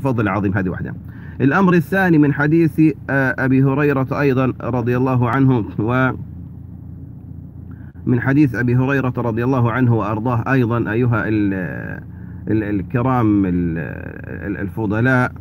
فضل عظيم. هذه واحدة. الأمر الثاني من حديث أبي هريرة أيضا رضي الله عنه، ومن حديث أبي هريرة رضي الله عنه وأرضاه أيضا أيها الكرام الفضلاء،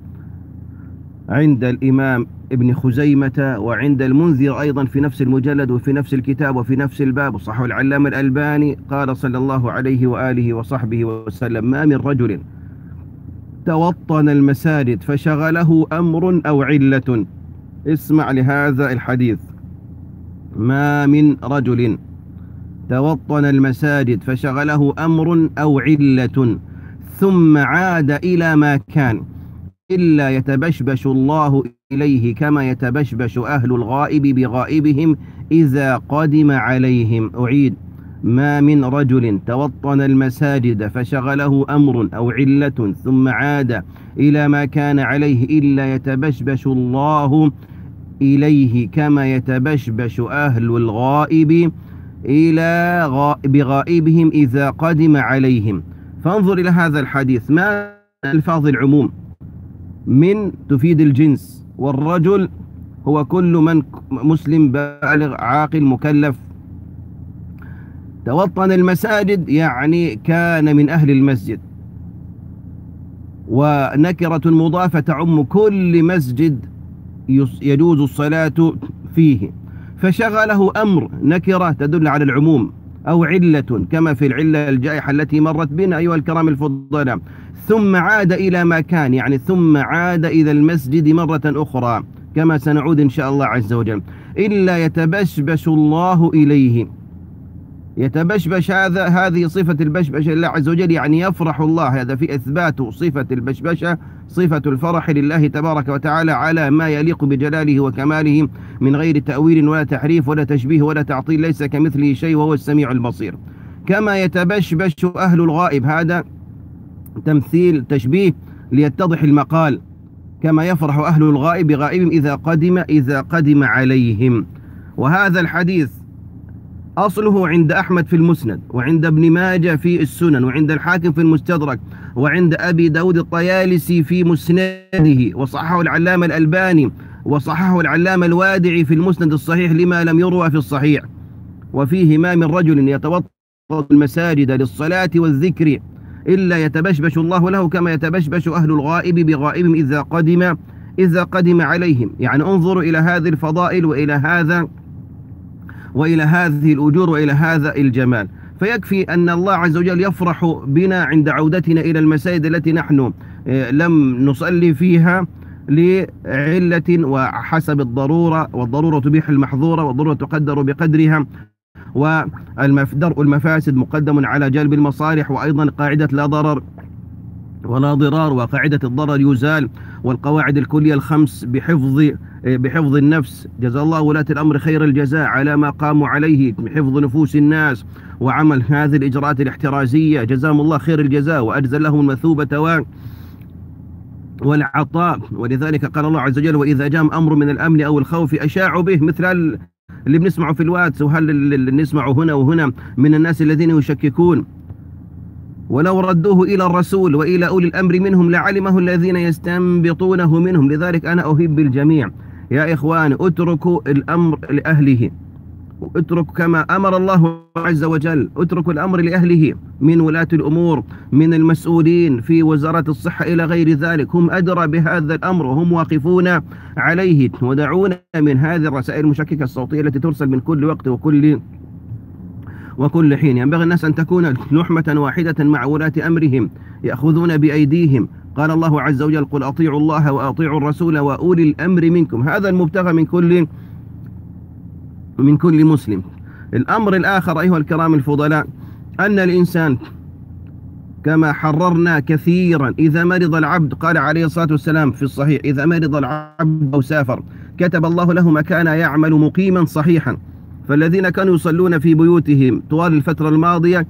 عند الإمام ابن خزيمة وعند المنذر أيضا في نفس المجلد وفي نفس الكتاب وفي نفس الباب، وصححه العلامة الألباني، قال صلى الله عليه وآله وصحبه وسلم: ما من رجل توطن المساجد فشغله أمر أو علة. اسمع لهذا الحديث: ما من رجل توطن المساجد فشغله أمر أو علة ثم عاد إلى ما كان إلا يتبشبش الله إليه كما يتبشبش أهل الغائب بغائبهم إذا قدم عليهم. أعيد: ما من رجل توطن المساجد فشغله أمر أو علة ثم عاد إلى ما كان عليه إلا يتبشبش الله إليه كما يتبشبش أهل الغائب بغائبهم إذا قدم عليهم. فانظر إلى هذا الحديث، ما ألفاظ العموم؟ من تفيد الجنس، والرجل هو كل من مسلم بالغ عاقل مكلف. توطن المساجد يعني كان من أهل المسجد، ونكرة مضافة تعم كل مسجد يجوز الصلاة فيه. فشغله أمر، نكرة تدل على العموم، أو علة كما في العلة الجائحة التي مرت بنا أيها الكرام الفضلاء. ثم عاد إلى ما كان، يعني ثم عاد إلى المسجد مرة أخرى كما سنعود إن شاء الله عز وجل. إلا يتبشبش الله إليه. يتبشبش، هذه صفة البشبشة لله عز وجل، يعني يفرح الله. هذا في إثبات صفة البشبشة، صفة الفرح لله تبارك وتعالى على ما يليق بجلاله وكماله من غير تأويل ولا تحريف ولا تشبيه ولا تعطيل، ليس كمثله شيء وهو السميع البصير. كما يتبشبش أهل الغائب، هذا تمثيل تشبيه ليتضح المقال. كما يفرح أهل الغائب بغائبهم إذا قدم عليهم. وهذا الحديث أصله عند أحمد في المسند، وعند ابن ماجه في السنن، وعند الحاكم في المستدرك، وعند أبي داود الطيالسي في مسنده، وصححه العلامة الألباني، وصححه العلامة الوادعي في المسند الصحيح لما لم يروى في الصحيح. وفيه: ما من رجل يتوضأ المساجد للصلاة والذكر إلا يتبشبش الله له كما يتبشبش أهل الغائب بغائبهم إذا قدم عليهم. يعني انظروا إلى هذه الفضائل وإلى هذه الأجور وإلى هذا الجمال. فيكفي أن الله عز وجل يفرح بنا عند عودتنا إلى المساجد التي نحن لم نصلي فيها لعلة وحسب الضرورة، والضرورة تبيح المحظورة، والضرورة تقدر بقدرها، ودرء المفاسد مقدم على جلب المصالح، وأيضا قاعدة لا ضرر ولا ضرار، وقاعدة الضرر يزال، والقواعد الكلية الخمس بحفظ النفس. جزا الله ولاة الأمر خير الجزاء على ما قاموا عليه بحفظ نفوس الناس وعمل هذه الإجراءات الاحترازية، جزاهم الله خير الجزاء وأجزل لهم المثوبة والعطاء. ولذلك قال الله عز وجل: وإذا جاء أمر من الأمن أو الخوف أشاعوا به، مثل اللي بنسمعه في الواتس، وهل اللي نسمعه هنا وهنا من الناس الذين يشككون. ولو ردوه إلى الرسول وإلى أولي الأمر منهم لعلمه الذين يستنبطونه منهم. لذلك أنا أهب الجميع يا إخوان، اتركوا الأمر لأهله، اتركوا كما أمر الله عز وجل، اتركوا الأمر لأهله من ولاة الأمور، من المسؤولين في وزارة الصحة إلى غير ذلك. هم أدرى بهذا الأمر وهم واقفون عليه. ودعونا من هذه الرسائل المشككة الصوتية التي ترسل من كل وقت وكل حين. ينبغي الناس أن تكون لحمة واحدة مع ولاة أمرهم يأخذون بأيديهم. قال الله عز وجل: قل أطيعوا الله وأطيعوا الرسول وأولي الأمر منكم. هذا المبتغى من كل مسلم. الأمر الآخر أيها الكرام الفضلاء، أن الإنسان كما حررنا كثيرا إذا مرض العبد، قال عليه الصلاة والسلام في الصحيح: إذا مرض العبد أو سافر كتب الله له ما كان يعمل مقيما صحيحا. فالذين كانوا يصلون في بيوتهم طوال الفترة الماضية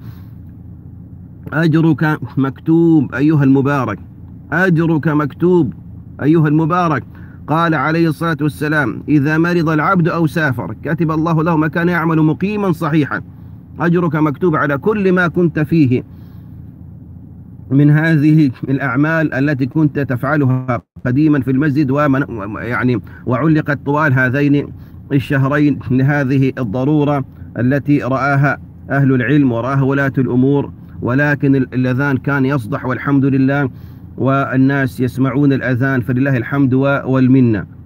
أجرك مكتوب أيها المبارك، أجرك مكتوب أيها المبارك. قال عليه الصلاة والسلام: إذا مرض العبد أو سافر كتب الله له ما كان يعمل مقيما صحيحا. أجرك مكتوب على كل ما كنت فيه. من هذه الأعمال التي كنت تفعلها قديما في المسجد وعلقت طوال هذين الشهرين لهذه الضرورة التي رآها أهل العلم ورآها ولاة الأمور، ولكن الأذان كان يصدح والحمد لله، والناس يسمعون الأذان فلله الحمد والمنة.